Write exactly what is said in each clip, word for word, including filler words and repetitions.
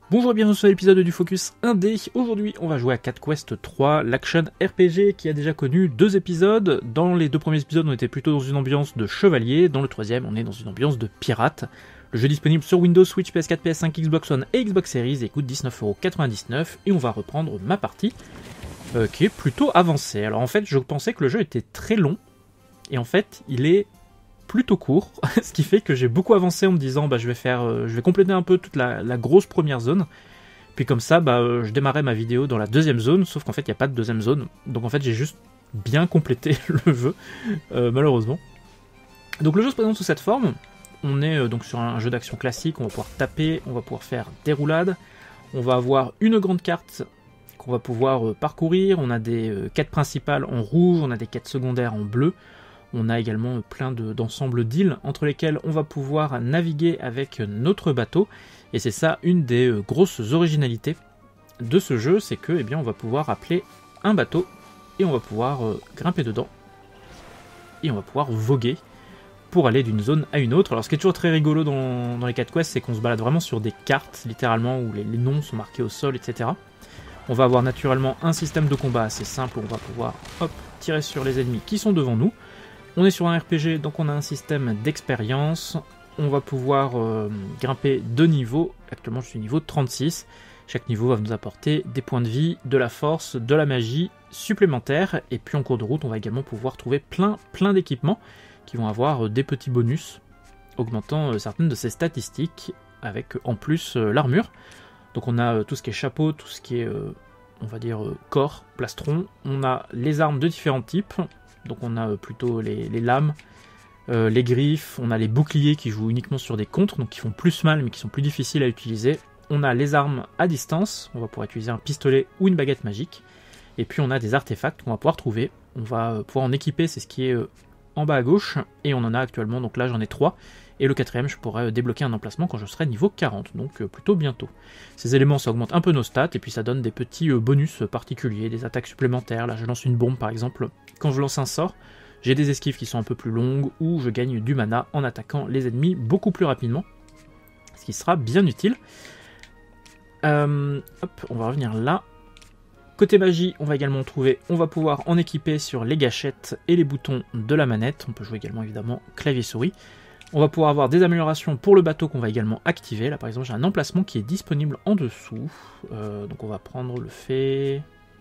Bonjour et bienvenue sur l'épisode du Focus un D. Aujourd'hui, on va jouer à Cat Quest trois, l'action R P G qui a déjà connu deux épisodes. Dans les deux premiers épisodes, on était plutôt dans une ambiance de chevalier. Dans le troisième, on est dans une ambiance de pirate. Le jeu est disponible sur Windows, Switch, P S quatre, P S cinq, Xbox One et Xbox Series et coûte dix-neuf euros quatre-vingt-dix-neuf. Et on va reprendre ma partie euh, qui est plutôt avancée. Alors en fait, je pensais que le jeu était très long. Et en fait, il est plutôt court, ce qui fait que j'ai beaucoup avancé en me disant bah je vais faire, euh, je vais compléter un peu toute la, la grosse première zone, puis comme ça bah euh, je démarrais ma vidéo dans la deuxième zone, sauf qu'en fait il n'y a pas de deuxième zone, donc en fait j'ai juste bien complété le jeu, euh, malheureusement. Donc le jeu se présente sous cette forme, on est euh, donc sur un jeu d'action classique, on va pouvoir taper, on va pouvoir faire des roulades, on va avoir une grande carte qu'on va pouvoir euh, parcourir, on a des euh, quêtes principales en rouge, on a des quêtes secondaires en bleu. On a également plein de, d'ensembles d'îles entre lesquelles on va pouvoir naviguer avec notre bateau. Et c'est ça une des grosses originalités de ce jeu, c'est que eh bien, on va pouvoir appeler un bateau et on va pouvoir euh, grimper dedans. Et on va pouvoir voguer pour aller d'une zone à une autre. Alors ce qui est toujours très rigolo dans, dans les Cat Quest, c'est qu'on se balade vraiment sur des cartes, littéralement, où les, les noms sont marqués au sol, et cetera. On va avoir naturellement un système de combat assez simple où on va pouvoir hop, tirer sur les ennemis qui sont devant nous. On est sur un R P G, donc on a un système d'expérience. On va pouvoir euh, grimper deux niveaux. Actuellement, je suis niveau trente-six. Chaque niveau va nous apporter des points de vie, de la force, de la magie supplémentaires. Et puis en cours de route, on va également pouvoir trouver plein, plein d'équipements qui vont avoir euh, des petits bonus, augmentant euh, certaines de ces statistiques, avec euh, en plus euh, l'armure. Donc on a euh, tout ce qui est chapeau, tout ce qui est, euh, on va dire, euh, corps, plastron. On a les armes de différents types. Donc on a plutôt les, les lames, euh, les griffes, on a les boucliers qui jouent uniquement sur des contres, donc qui font plus mal mais qui sont plus difficiles à utiliser. On a les armes à distance, on va pouvoir utiliser un pistolet ou une baguette magique. Et puis on a des artefacts qu'on va pouvoir trouver. On va pouvoir en équiper, c'est ce qui est euh, en bas à gauche, et on en a actuellement, donc là j'en ai trois. Et le quatrième, je pourrais débloquer un emplacement quand je serai niveau quarante, donc euh, plutôt bientôt. Ces éléments, ça augmente un peu nos stats, et puis ça donne des petits euh, bonus particuliers, des attaques supplémentaires. Là, je lance une bombe, par exemple. Quand je lance un sort, j'ai des esquives qui sont un peu plus longues, ou je gagne du mana en attaquant les ennemis beaucoup plus rapidement, ce qui sera bien utile. Euh, hop, on va revenir là. Côté magie, on va également trouver, on va pouvoir en équiper sur les gâchettes et les boutons de la manette. On peut jouer également, évidemment, clavier-souris. On va pouvoir avoir des améliorations pour le bateau qu'on va également activer. Là par exemple j'ai un emplacement qui est disponible en dessous. Euh, donc on va prendre le fait...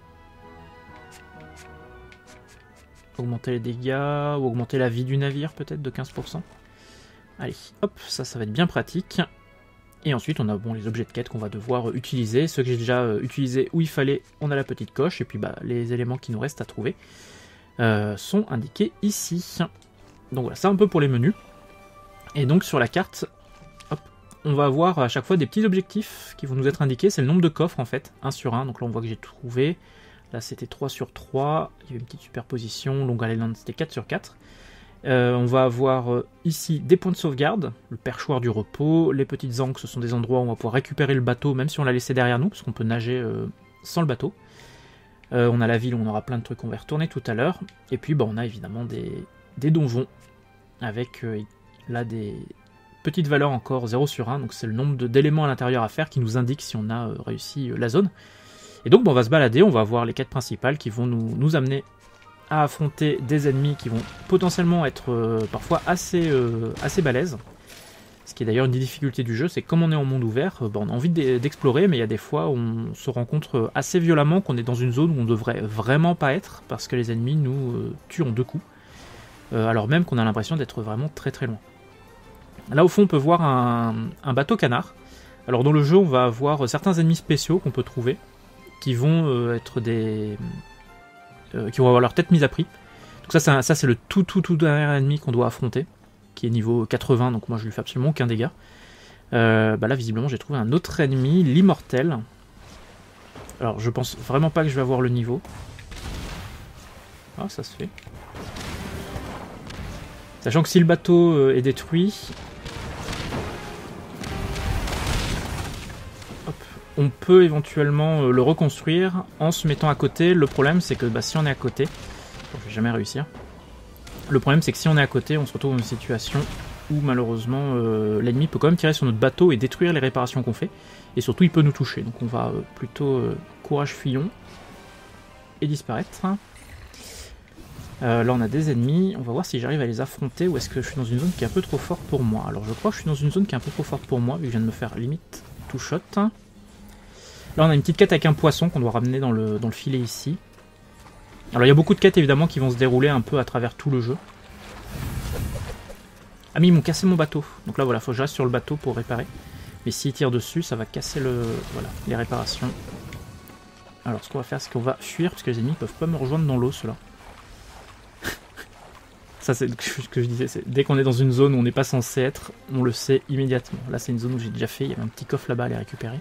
Augmenter les dégâts ou augmenter la vie du navire peut-être de quinze pour cent. Allez, hop, ça, ça va être bien pratique. Et ensuite on a bon, les objets de quête qu'on va devoir utiliser. Ceux que j'ai déjà euh, utilisés où il fallait, on a la petite coche. Et puis bah, les éléments qui nous restent à trouver euh, sont indiqués ici. Donc voilà, c'est un peu pour les menus. Et donc sur la carte, hop, on va avoir à chaque fois des petits objectifs qui vont nous être indiqués. C'est le nombre de coffres en fait, un sur un. Donc là on voit que j'ai trouvé. Là c'était trois sur trois. Il y avait une petite superposition. Long Island c'était quatre sur quatre. Euh, on va avoir euh, ici des points de sauvegarde. Le perchoir du repos. Les petites ancres, ce sont des endroits où on va pouvoir récupérer le bateau même si on l'a laissé derrière nous. Parce qu'on peut nager euh, sans le bateau. Euh, on a la ville où on aura plein de trucs qu'on va retourner tout à l'heure. Et puis bah, on a évidemment des, des donjons. Avec... Euh, là des petites valeurs encore zéro sur un, donc c'est le nombre de, d'éléments à l'intérieur à faire qui nous indique si on a euh, réussi euh, la zone. Et donc bon, on va se balader, on va voir les quêtes principales qui vont nous, nous amener à affronter des ennemis qui vont potentiellement être euh, parfois assez, euh, assez balèzes. Ce qui est d'ailleurs une des difficultés du jeu, c'est que comme on est en monde ouvert, euh, bah, on a envie d'explorer, mais il y a des fois où on se rencontre assez violemment qu'on est dans une zone où on devrait vraiment pas être, parce que les ennemis nous euh, tuent en deux coups. Euh, alors même qu'on a l'impression d'être vraiment très très loin. Là au fond on peut voir un, un bateau canard. Alors dans le jeu on va avoir certains ennemis spéciaux qu'on peut trouver, qui vont euh, être des... Euh, qui vont avoir leur tête mise à prix. Donc ça c'est, un, ça c'est le tout tout tout dernier ennemi qu'on doit affronter, qui est niveau quatre-vingts, donc moi je lui fais absolument aucun dégât. Euh, bah là visiblement j'ai trouvé un autre ennemi, l'immortel. Alors je pense vraiment pas que je vais avoir le niveau. Ah ça se fait. Sachant que si le bateau est détruit, hop, on peut éventuellement le reconstruire en se mettant à côté. Le problème c'est que bah, si on est à côté, bon, je vais jamais réussir. Le problème c'est que si on est à côté, on se retrouve dans une situation où malheureusement euh, l'ennemi peut quand même tirer sur notre bateau et détruire les réparations qu'on fait. Et surtout il peut nous toucher, donc on va euh, plutôt euh, courage fuyons et disparaître. Euh, là on a des ennemis, on va voir si j'arrive à les affronter ou est-ce que je suis dans une zone qui est un peu trop forte pour moi. Alors je crois que je suis dans une zone qui est un peu trop forte pour moi, vu que je viens de me faire limite tout shot. Là on a une petite quête avec un poisson qu'on doit ramener dans le, dans le filet ici. Alors il y a beaucoup de quêtes évidemment qui vont se dérouler un peu à travers tout le jeu. Ah mais ils m'ont cassé mon bateau, donc là voilà, faut que je reste sur le bateau pour réparer. Mais s'ils tirent dessus, ça va casser le, voilà, les réparations. Alors ce qu'on va faire, c'est qu'on va fuir, parce que les ennemis peuvent pas me rejoindre dans l'eau, ceux-là. Ça c'est ce que je disais, dès qu'on est dans une zone où on n'est pas censé être, on le sait immédiatement. Là c'est une zone où j'ai déjà fait, il y avait un petit coffre là-bas à les récupérer.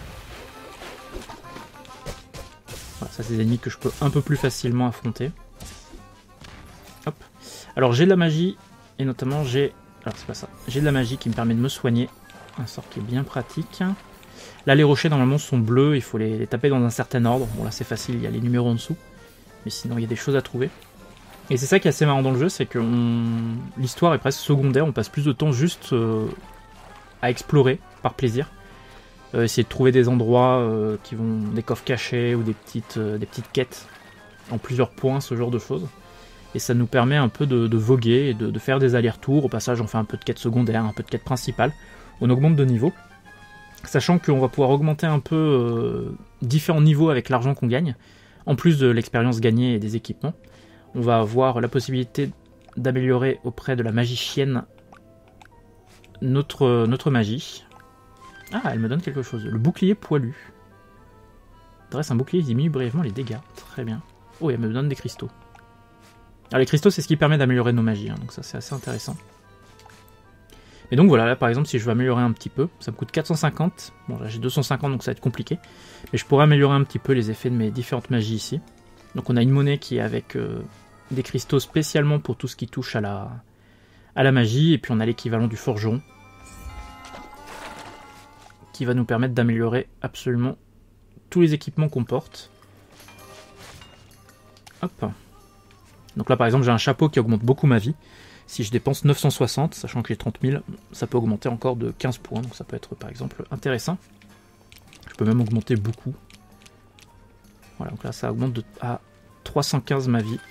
Voilà, ça c'est des ennemis que je peux un peu plus facilement affronter. Hop. Alors j'ai de la magie, et notamment j'ai... Alors c'est pas ça. J'ai de la magie qui me permet de me soigner. Un sort qui est bien pratique. Là les rochers normalement sont bleus, il faut les, les taper dans un certain ordre. Bon là c'est facile, il y a les numéros en dessous. Mais sinon il y a des choses à trouver. Et c'est ça qui est assez marrant dans le jeu, c'est que on... l'histoire est presque secondaire, on passe plus de temps juste euh, à explorer, par plaisir. Euh, essayer de trouver des endroits euh, qui vont... des coffres cachés ou des petites, euh, des petites quêtes en plusieurs points, ce genre de choses. Et ça nous permet un peu de, de voguer et de, de faire des allers-retours. Au passage, on fait un peu de quête secondaire, un peu de quête principale. On augmente de niveau. Sachant qu'on va pouvoir augmenter un peu euh, différents niveaux avec l'argent qu'on gagne. En plus de l'expérience gagnée et des équipements. On va avoir la possibilité d'améliorer auprès de la magicienne notre, notre magie. Ah, elle me donne quelque chose. Le bouclier poilu. Dresse un bouclier, il diminue brièvement les dégâts. Très bien. Oh, et elle me donne des cristaux. Alors les cristaux c'est ce qui permet d'améliorer nos magies, hein, donc ça c'est assez intéressant. Et donc voilà, là par exemple si je veux améliorer un petit peu, ça me coûte quatre cent cinquante, bon là j'ai deux cent cinquante donc ça va être compliqué, mais je pourrais améliorer un petit peu les effets de mes différentes magies ici. Donc on a une monnaie qui est avec euh, des cristaux spécialement pour tout ce qui touche à la, à la magie, et puis on a l'équivalent du forgeron, qui va nous permettre d'améliorer absolument tous les équipements qu'on porte. Hop. Donc là par exemple j'ai un chapeau qui augmente beaucoup ma vie. Si je dépense neuf cent soixante, sachant que j'ai trente mille, ça peut augmenter encore de quinze points. Donc ça peut être par exemple intéressant. Je peux même augmenter beaucoup. Voilà, donc là ça augmente de, à trois cent quinze ma vie.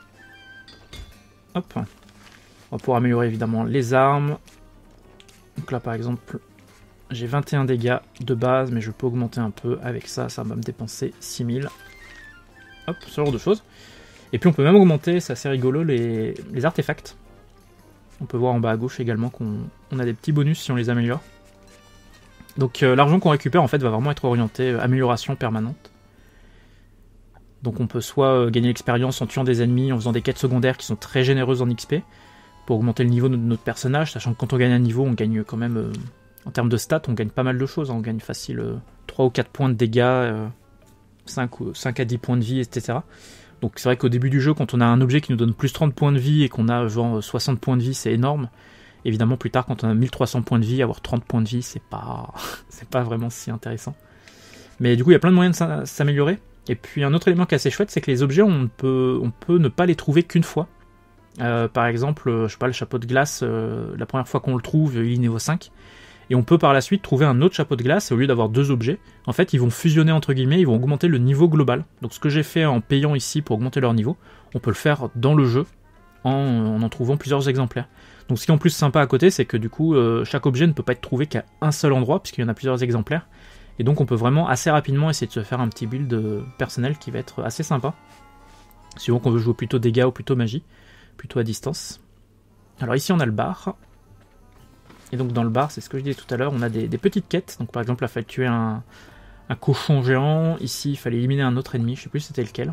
Hop. On va pouvoir améliorer évidemment les armes. Donc là par exemple j'ai vingt et un dégâts de base, mais je peux augmenter un peu. Avec ça, ça va me dépenser six mille. Hop, ce genre de choses. Et puis on peut même augmenter, c'est assez rigolo, les, les artefacts. On peut voir en bas à gauche également qu'on on a des petits bonus si on les améliore. Donc euh, l'argent qu'on récupère en fait va vraiment être orienté euh, amélioration permanente. Donc on peut soit euh, gagner l'expérience en tuant des ennemis, en faisant des quêtes secondaires qui sont très généreuses en X P, pour augmenter le niveau de notre personnage, sachant que quand on gagne un niveau, on gagne quand même, euh, en termes de stats, on gagne pas mal de choses. Hein. On gagne facile euh, trois ou quatre points de dégâts, euh, cinq, cinq à dix points de vie, et cetera. Donc c'est vrai qu'au début du jeu, quand on a un objet qui nous donne plus trente points de vie et qu'on a genre soixante points de vie, c'est énorme. Évidemment, plus tard, quand on a mille trois cents points de vie, avoir trente points de vie, c'est pas... c'est pas vraiment si intéressant. Mais du coup, il y a plein de moyens de s'améliorer. Et puis un autre élément qui est assez chouette, c'est que les objets, on peut, on peut ne pas les trouver qu'une fois. Euh, par exemple, je sais pas, le chapeau de glace, euh, la première fois qu'on le trouve, il est niveau cinq. Et on peut par la suite trouver un autre chapeau de glace, et au lieu d'avoir deux objets, en fait ils vont fusionner entre guillemets, ils vont augmenter le niveau global. Donc ce que j'ai fait en payant ici pour augmenter leur niveau, on peut le faire dans le jeu, en en, en trouvant plusieurs exemplaires. Donc ce qui est en plus sympa à côté, c'est que du coup, euh, chaque objet ne peut pas être trouvé qu'à un seul endroit, puisqu'il y en a plusieurs exemplaires. Et donc on peut vraiment assez rapidement essayer de se faire un petit build personnel qui va être assez sympa. Suivant qu'on veut jouer plutôt dégâts ou plutôt magie, plutôt à distance. Alors ici on a le bar. Et donc dans le bar, c'est ce que je disais tout à l'heure, on a des, des petites quêtes. Donc par exemple, là, il fallait tuer un, un cochon géant. Ici, il fallait éliminer un autre ennemi. Je sais plus c'était lequel.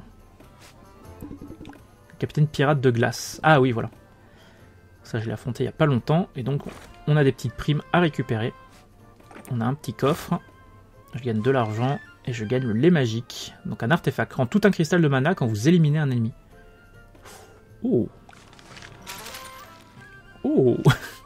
Le capitaine pirate de glace. Ah oui, voilà. Ça, je l'ai affronté il n'y a pas longtemps. Et donc, on a des petites primes à récupérer. On a un petit coffre. Je gagne de l'argent. Et je gagne le lait magique. Donc un artefact. Rend tout un cristal de mana quand vous éliminez un ennemi. Oh. Oh.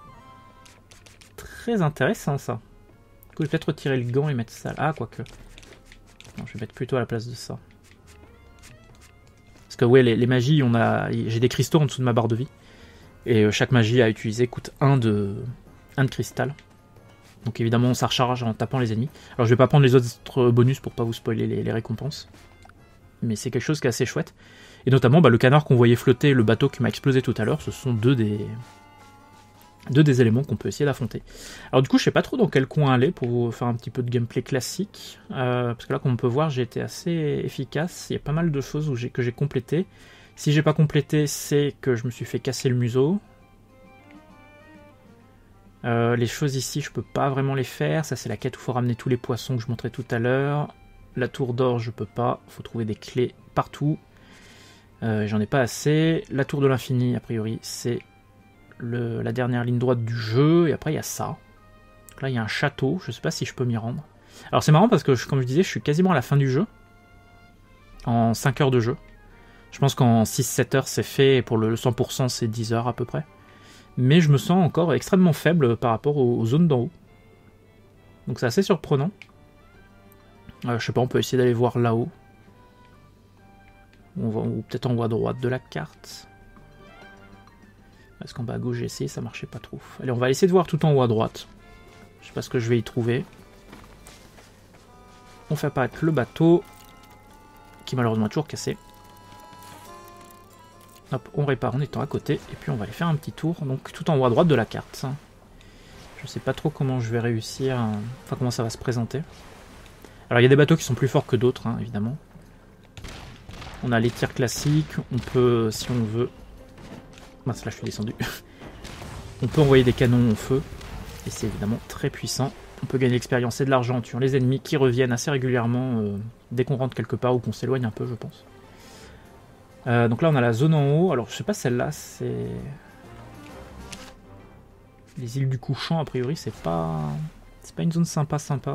Très intéressant ça. Du coup, je vais peut-être retirer le gant et mettre ça. Ah, quoique. Non, je vais mettre plutôt à la place de ça. Parce que, ouais, les, les magies, on a, j'ai des cristaux en dessous de ma barre de vie. Et euh, chaque magie à utiliser coûte un de, un de cristal. Donc évidemment ça recharge en tapant les ennemis. Alors je vais pas prendre les autres bonus pour pas vous spoiler les, les récompenses. Mais c'est quelque chose qui est assez chouette. Et notamment bah, le canard qu'on voyait flotter, le bateau qui m'a explosé tout à l'heure, ce sont deux des... deux des éléments qu'on peut essayer d'affronter. Alors du coup je sais pas trop dans quel coin aller pour vous faire un petit peu de gameplay classique. Euh, parce que là comme on peut voir j'ai été assez efficace. Il y a pas mal de choses où j'ai, que j'ai complété. Si j'ai pas complété c'est que je me suis fait casser le museau. Euh, les choses ici, je peux pas vraiment les faire. Ça, c'est la quête où il faut ramener tous les poissons que je montrais tout à l'heure. La tour d'or, je peux pas. Il faut trouver des clés partout. Euh, J'en ai pas assez. La tour de l'infini, a priori, c'est la dernière ligne droite du jeu. Et après, il y a ça. Donc là, il y a un château. Je sais pas si je peux m'y rendre. Alors, c'est marrant parce que, comme je disais, je suis quasiment à la fin du jeu. En cinq heures de jeu. Je pense qu'en six sept heures, c'est fait. Et pour le cent pour cent, c'est dix heures à peu près. Mais je me sens encore extrêmement faible par rapport aux, aux zones d'en haut. Donc c'est assez surprenant. Euh, je sais pas, on peut essayer d'aller voir là-haut. Ou, ou peut-être en haut à droite de la carte. Parce qu'en bas à gauche j'ai essayé, ça marchait pas trop. Allez, on va essayer de voir tout en haut à droite. Je sais pas ce que je vais y trouver. On fait apparaître le bateau. Qui malheureusement est toujours cassé. Hop, on répare en étant à côté, et puis on va aller faire un petit tour, donc tout en haut à droite de la carte. Je sais pas trop comment je vais réussir, enfin comment ça va se présenter. Alors il y a des bateaux qui sont plus forts que d'autres, hein, évidemment. On a les tirs classiques, on peut, si on veut... Mince, là je suis descendu. On peut envoyer des canons au feu, et c'est évidemment très puissant. On peut gagner l'expérience et de l'argent en tuant les ennemis qui reviennent assez régulièrement euh, dès qu'on rentre quelque part ou qu'on s'éloigne un peu, je pense. Euh, donc là on a la zone en haut, alors je sais pas celle-là, c'est... Les îles du couchant a priori c'est pas... C'est pas une zone sympa sympa.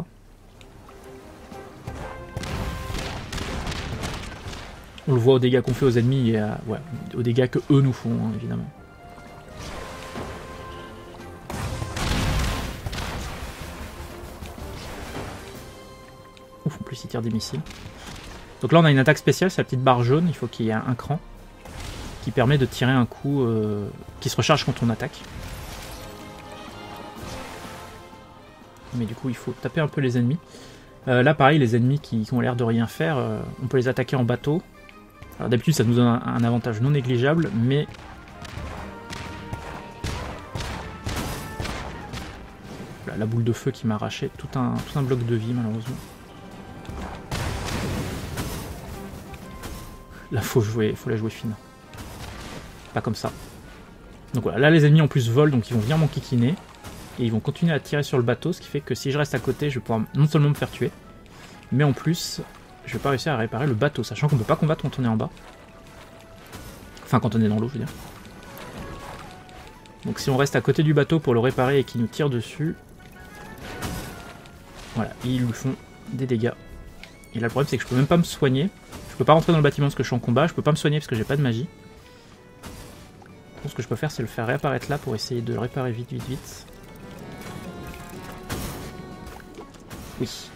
On le voit aux dégâts qu'on fait aux ennemis et à... ouais, aux dégâts que eux nous font hein, évidemment. Ouf, en plus ils tirent des missiles. Donc là on a une attaque spéciale, c'est la petite barre jaune, il faut qu'il y ait un cran qui permet de tirer un coup euh, qui se recharge quand on attaque. Mais du coup il faut taper un peu les ennemis. Euh, là pareil, les ennemis qui, qui ont l'air de rien faire, euh, on peut les attaquer en bateau. Alors d'habitude ça nous donne un, un avantage non négligeable, mais... Voilà, la boule de feu qui m'a arraché tout un, tout un bloc de vie malheureusement. Là, faut jouer, faut la jouer fine. Pas comme ça. Donc voilà, là les ennemis en plus volent, donc ils vont venir m'enquiquiner. Et ils vont continuer à tirer sur le bateau, ce qui fait que si je reste à côté, je vais pouvoir non seulement me faire tuer, mais en plus, je vais pas réussir à réparer le bateau, sachant qu'on peut pas combattre quand on est en bas. Enfin, quand on est dans l'eau, je veux dire. Donc si on reste à côté du bateau pour le réparer et qu'il nous tire dessus... Voilà, ils lui font des dégâts. Et là le problème c'est que je peux même pas me soigner. Je peux pas rentrer dans le bâtiment parce que je suis en combat, je peux pas me soigner parce que j'ai pas de magie. Donc ce que je peux faire c'est le faire réapparaître là pour essayer de le réparer vite vite vite. Oui.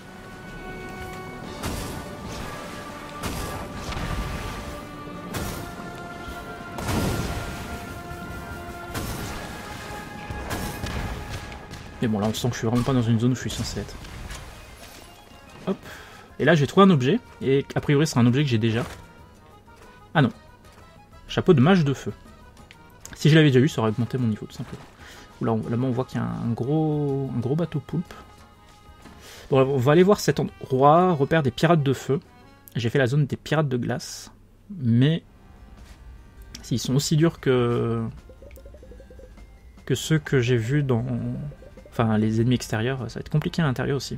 Mais bon là on sent que je suis vraiment pas dans une zone où je suis censé être. Hop. Et là j'ai trouvé un objet, et a priori c'est un objet que j'ai déjà. Ah non. Chapeau de mage de feu. Si je l'avais déjà eu, ça aurait augmenté mon niveau tout simplement. Là, on, là on voit qu'il y a un gros, un gros bateau poulpe. Bon, on va aller voir cet endroit, repère des pirates de feu. J'ai fait la zone des pirates de glace. Mais s'ils sont aussi durs que, que ceux que j'ai vus dans... Enfin les ennemis extérieurs, ça va être compliqué à l'intérieur aussi.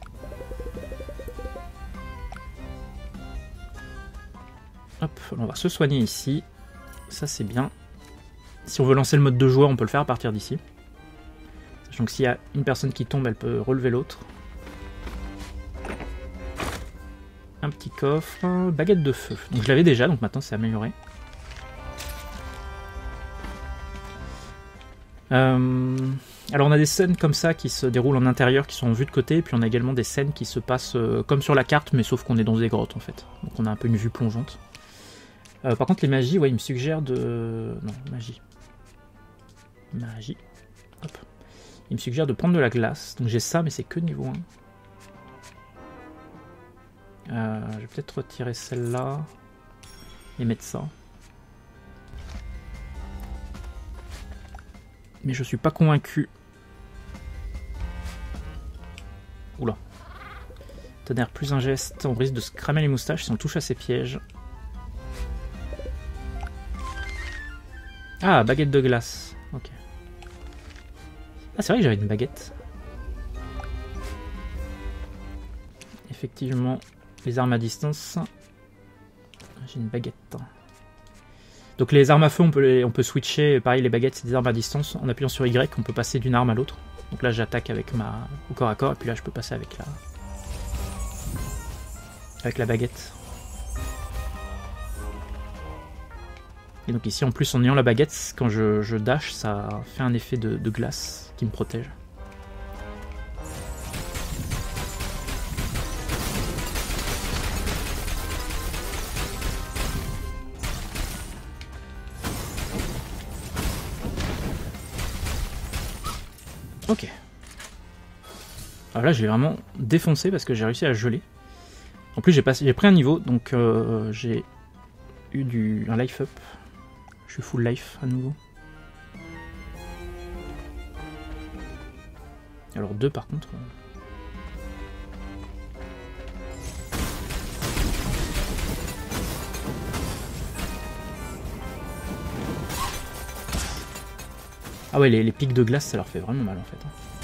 Hop, on va se soigner ici. Ça c'est bien. Si on veut lancer le mode de joueur, on peut le faire à partir d'ici. Sachant que s'il y a une personne qui tombe, elle peut relever l'autre. Un petit coffre, baguette de feu. Donc je l'avais déjà, donc maintenant c'est amélioré. Euh... Alors on a des scènes comme ça qui se déroulent en intérieur, qui sont en vue de côté, et puis on a également des scènes qui se passent euh, comme sur la carte, mais sauf qu'on est dans des grottes en fait. Donc on a un peu une vue plongeante. Euh, par contre les magies, ouais, ils me suggèrent de... Non, magie. Magie. Hop. Il me suggère de prendre de la glace. Donc j'ai ça, mais c'est que niveau un. Euh, je vais peut-être retirer celle-là. Et mettre ça. Mais je suis pas convaincu. Oula. Tonnerre plus un geste. On risque de se cramer les moustaches si on touche à ces pièges. Ah, baguette de glace. Ok. Ah, c'est vrai que j'avais une baguette. Effectivement, les armes à distance. J'ai une baguette. Donc les armes à feu, on peut, les, on peut switcher. Pareil, les baguettes, c'est des armes à distance. En appuyant sur Y, on peut passer d'une arme à l'autre. Donc là, j'attaque avec ma au corps à corps. Et puis là, je peux passer avec la, avec la baguette. Et donc ici, en plus, en ayant la baguette, quand je, je dash, ça fait un effet de, de glace qui me protège. Ok. Alors là, je l'ai vraiment défoncé parce que j'ai réussi à geler. En plus, j'ai pris un niveau, donc euh, j'ai eu du, un life up. Je suis full life à nouveau. Alors deux par contre. Ah ouais, les, les pics de glace, ça leur fait vraiment mal en fait.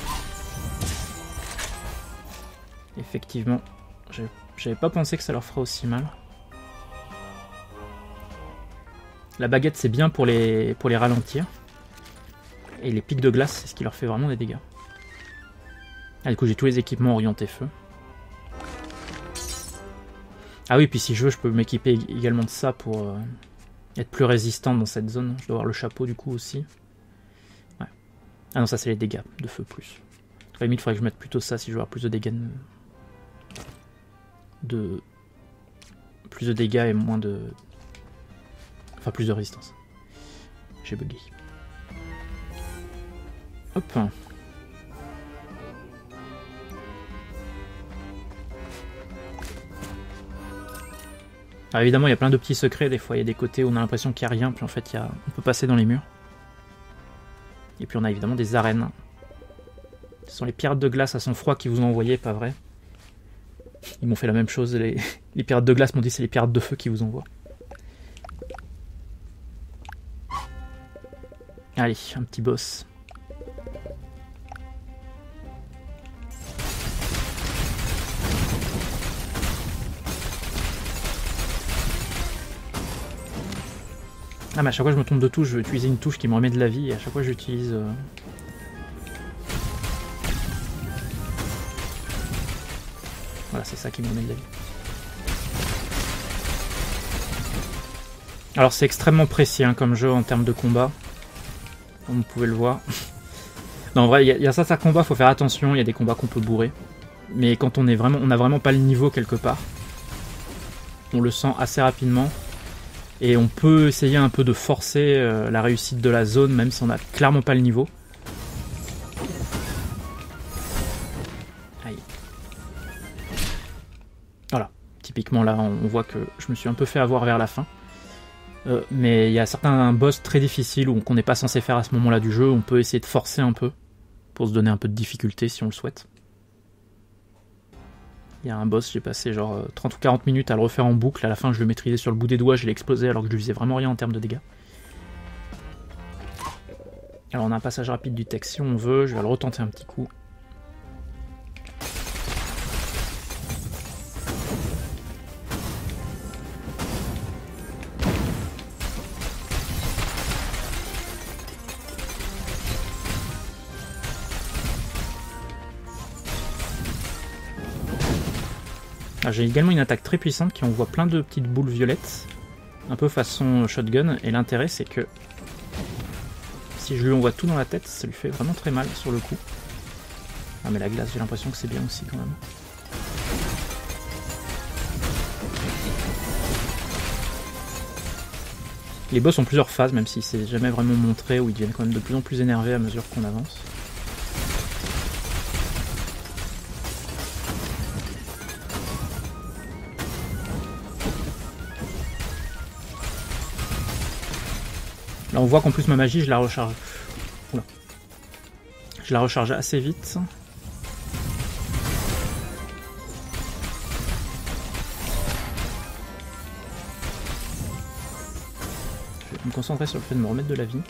Effectivement, j'avais pas pensé que ça leur ferait aussi mal. La baguette, c'est bien pour les, pour les ralentir. Et les pics de glace, c'est ce qui leur fait vraiment des dégâts. Ah, du coup, j'ai tous les équipements orientés feu. Ah oui, puis si je veux, je peux m'équiper également de ça pour euh, être plus résistant dans cette zone. Je dois avoir le chapeau du coup aussi. Ouais. Ah non, ça c'est les dégâts de feu plus. À la limite, il faudrait que je mette plutôt ça si je veux avoir plus de dégâts. De... de... Plus de dégâts et moins de... Enfin, plus de résistance. J'ai bugué. Hop. Alors évidemment, il y a plein de petits secrets. Des fois, il y a des côtés où on a l'impression qu'il n'y a rien, puis en fait, il y a... on peut passer dans les murs. Et puis, on a évidemment des arènes. Ce sont les pirates de glace à sang froid qui vous ont envoyé, pas vrai? Ils m'ont fait la même chose. Les, les pirates de glace m'ont dit c'est les pirates de feu qui vous envoient. Allez, un petit boss. Ah mais à chaque fois que je me trompe de touche, je vais utiliser une touche qui me remet de la vie et à chaque fois j'utilise... Euh... Voilà, c'est ça qui me remet de la vie. Alors c'est extrêmement précis hein, comme jeu en termes de combat. Comme vous pouvez le voir. Non en vrai, il y, y a certains combats, faut faire attention, il y a des combats qu'on peut bourrer. Mais quand on est vraiment, on n'a vraiment pas le niveau quelque part, on le sent assez rapidement. Et on peut essayer un peu de forcer euh, la réussite de la zone, même si on n'a clairement pas le niveau. Aïe. Voilà. Typiquement là, on voit que je me suis un peu fait avoir vers la fin. Euh, mais il y a certains boss très difficiles ou qu'on n'est pas censé faire à ce moment-là du jeu. On peut essayer de forcer un peu pour se donner un peu de difficulté si on le souhaite. Il y a un boss, j'ai passé genre trente ou quarante minutes à le refaire en boucle. À la fin, je le maîtrisais sur le bout des doigts, je l'ai explosé alors que je lui faisais vraiment rien en termes de dégâts. Alors, on a un passage rapide du texte si on veut. Je vais le retenter un petit coup. J'ai également une attaque très puissante qui envoie plein de petites boules violettes, un peu façon shotgun, et l'intérêt c'est que si je lui envoie tout dans la tête, ça lui fait vraiment très mal sur le coup. Ah mais la glace, j'ai l'impression que c'est bien aussi quand même. Les boss ont plusieurs phases, même si c'est jamais vraiment montré, où ils deviennent quand même de plus en plus énervés à mesure qu'on avance. Là on voit qu'en plus ma magie je la recharge. Oula. Je la recharge assez vite. Je vais me concentrer sur le fait de me remettre de la vie.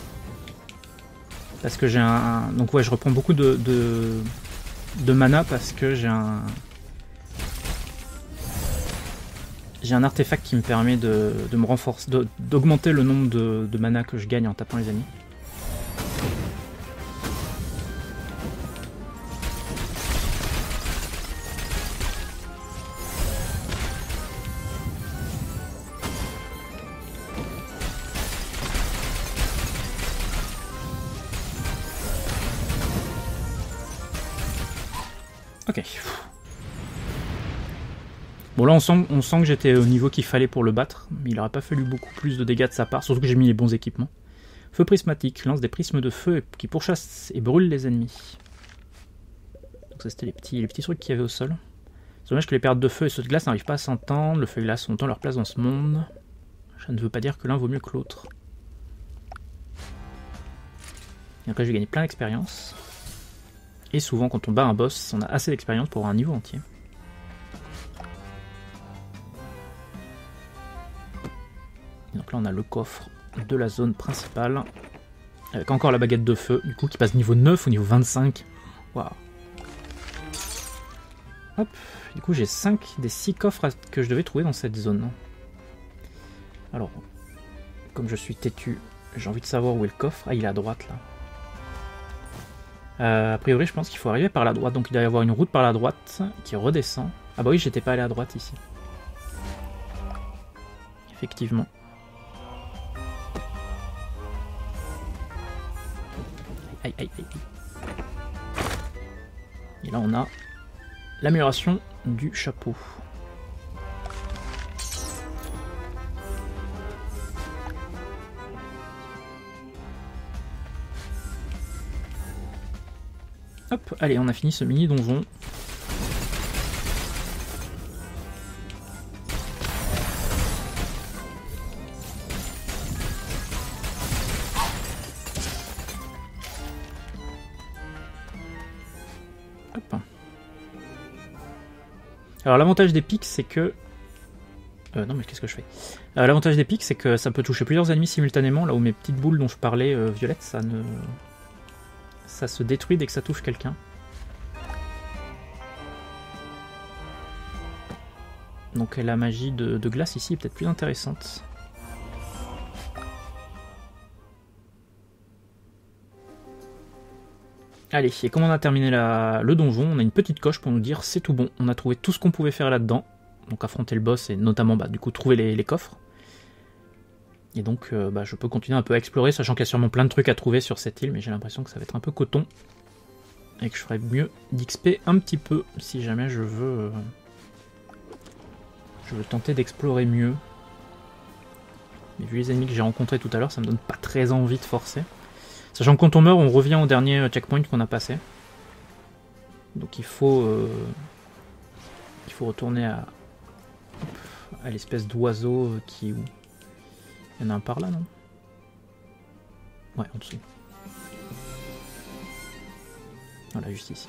Parce que j'ai un... Donc ouais, je reprends beaucoup de, de, de mana parce que j'ai un... J'ai un artefact qui me permet de, de me renforcer, d'augmenter le nombre de, de mana que je gagne en tapant les ennemis. Ok. Bon là on sent, on sent que j'étais au niveau qu'il fallait pour le battre, mais il n'aurait pas fallu beaucoup plus de dégâts de sa part, surtout que j'ai mis les bons équipements. Feu prismatique, lance des prismes de feu qui pourchassent et brûlent les ennemis. Donc ça c'était les petits, les petits trucs qu'il y avait au sol. C'est dommage que les périodes de feu et ceux de glace n'arrivent pas à s'entendre, le feu et glace ont leur place dans ce monde. Ça ne veut pas dire que l'un vaut mieux que l'autre. Et après je vais gagner plein d'expérience. Et souvent quand on bat un boss, on a assez d'expérience pour avoir un niveau entier. Donc là on a le coffre de la zone principale, avec encore la baguette de feu, du coup qui passe niveau neuf au niveau vingt-cinq. Waouh. Hop, du coup j'ai cinq des six coffres que je devais trouver dans cette zone. Alors, comme je suis têtu, j'ai envie de savoir où est le coffre. Ah, il est à droite là. Euh, a priori je pense qu'il faut arriver par la droite, donc il doit y avoir une route par la droite qui redescend. Ah bah oui, j'étais pas allé à droite ici. Effectivement. Aïe, aïe, aïe. Et là on a l'amélioration du chapeau. Hop, allez, on a fini ce mini donjon. Alors l'avantage des pics c'est que... Euh, non mais qu'est-ce que je fais euh, L'avantage des pics c'est que ça peut toucher plusieurs ennemis simultanément, là où mes petites boules dont je parlais, euh, violettes, ça ne... ça se détruit dès que ça touche quelqu'un. Donc la magie de, de glace ici est peut-être plus intéressante. Allez, et comme on a terminé la, le donjon, on a une petite coche pour nous dire c'est tout bon, on a trouvé tout ce qu'on pouvait faire là-dedans. Donc affronter le boss et notamment bah, du coup trouver les, les coffres. Et donc euh, bah, je peux continuer un peu à explorer, sachant qu'il y a sûrement plein de trucs à trouver sur cette île, mais j'ai l'impression que ça va être un peu coton. Et que je ferais mieux d'X P un petit peu si jamais je veux, euh, je veux tenter d'explorer mieux. Mais vu les ennemis que j'ai rencontrés tout à l'heure, ça me donne pas très envie de forcer. Sachant que quand on meurt, on revient au dernier checkpoint qu'on a passé. Donc il faut, euh, il faut retourner à, à l'espèce d'oiseau qui est où? Il y en a un par là, non? Ouais, en dessous. Voilà, juste ici.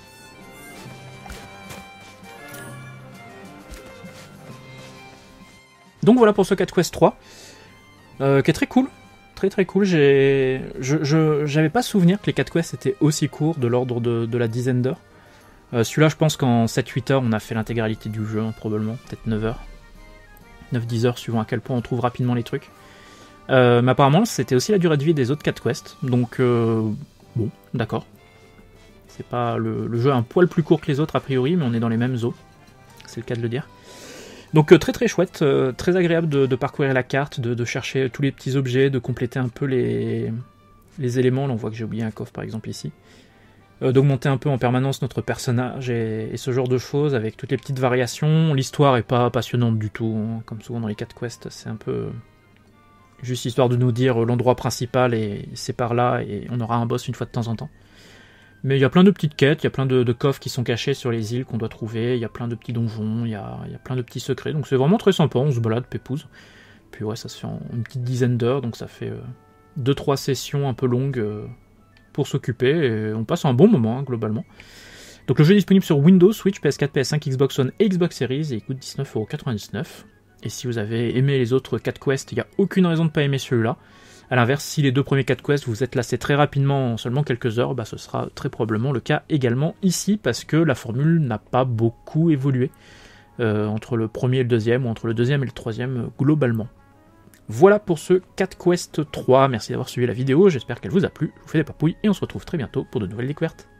Donc voilà pour ce Cat Quest trois, euh, qui est très cool. Très très cool, j'ai, je, je, j'avais pas souvenir que les Cat Quest étaient aussi courts, de l'ordre de, de la dizaine d'heures. Euh, celui-là, je pense qu'en sept huit heures, on a fait l'intégralité du jeu, hein, probablement, peut-être neuf heures. neuf dix heures, suivant à quel point on trouve rapidement les trucs. Euh, mais apparemment, c'était aussi la durée de vie des autres Cat Quest, donc euh, bon, d'accord. C'est pas le, le jeu est un poil plus court que les autres a priori, mais on est dans les mêmes eaux, c'est le cas de le dire. Donc euh, très très chouette, euh, très agréable de, de parcourir la carte, de, de chercher tous les petits objets, de compléter un peu les, les éléments. Là on voit que j'ai oublié un coffre par exemple ici. Euh, D'augmenter un peu en permanence notre personnage et, et ce genre de choses avec toutes les petites variations. L'histoire est pas passionnante du tout, hein, comme souvent dans les Cat Quest, c'est un peu... juste histoire de nous dire l'endroit principal et c'est par là, et on aura un boss une fois de temps en temps. Mais il y a plein de petites quêtes, il y a plein de, de coffres qui sont cachés sur les îles qu'on doit trouver, il y a plein de petits donjons, il y a, il y a plein de petits secrets, donc c'est vraiment très sympa, on se balade pépouze. Puis ouais, ça se fait en une petite dizaine d'heures, donc ça fait deux trois sessions un peu longues euh, pour s'occuper, et on passe un bon moment, hein, globalement. Donc le jeu est disponible sur Windows, Switch, P S quatre, P S cinq, Xbox One et Xbox Series, et il coûte dix-neuf euros quatre-vingt-dix-neuf. Et si vous avez aimé les autres quatre quests, il n'y a aucune raison de ne pas aimer celui-là. A l'inverse, si les deux premiers quatre quests vous êtes lassés très rapidement en seulement quelques heures, bah ce sera très probablement le cas également ici, parce que la formule n'a pas beaucoup évolué euh, entre le premier et le deuxième, ou entre le deuxième et le troisième euh, globalement. Voilà pour ce quatre Quest trois, merci d'avoir suivi la vidéo, j'espère qu'elle vous a plu, je vous fais des papouilles, et on se retrouve très bientôt pour de nouvelles découvertes.